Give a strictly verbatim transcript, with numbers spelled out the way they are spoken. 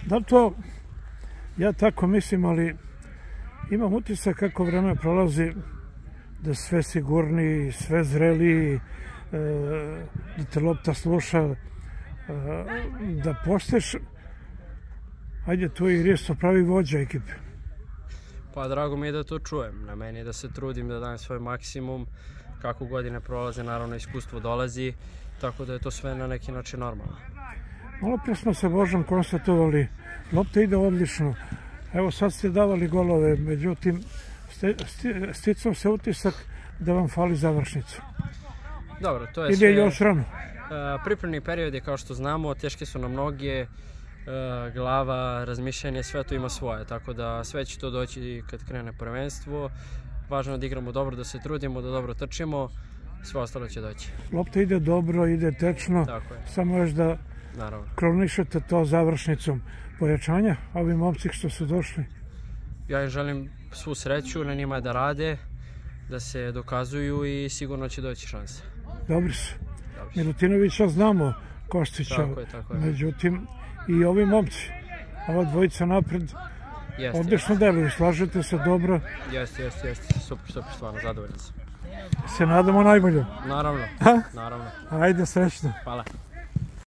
Da to, ja tako mislim, ali imam utisak kako vreme prolazi da sve sigurniji, sve zreliji, da te lopta sluša, da postaješ, ajde tu i Risto pravi vođa ekipe. Pa drago mi je da to čujem. Na meni je da se trudim da dajem svoj maksimum. Kako godine prolaze, naravno iskustvo dolazi, tako da je to sve na neki način normalno. Malo prije smo sa Božom konstatovali, lopta ide odlično. Evo sad ste davali golove, međutim sticao se utisak da vam fali završnica. Dobro, to je sve... Ili je još rano? Pripremni period je, kao što znamo, teške su nam noge, glava, razmišljanje, sve to ima svoje, tako da sve će to doći kad krene prvenstvo. Važno je da igramo dobro, da se trudimo, da dobro trčimo, sve ostalo će doći. Lopta ide dobro, ide tečno, samo još da kronišete to završnicom. Pojačanja, ovi momci što su došli? Ja im želim svu sreću, na njima je da rade, da se dokazuju i sigurno će doći šanse. Dobri su. Milutinovića znamo, Kostića, međutim i ovi momci, ova dvojica napred, odlično deluju, slažete se dobro? Jeste, jeste, jeste, super, super, stvarno, zadovoljno sam. Se nadamo najbolje. Naravno, naravno. Ajde, srećno. Hvala.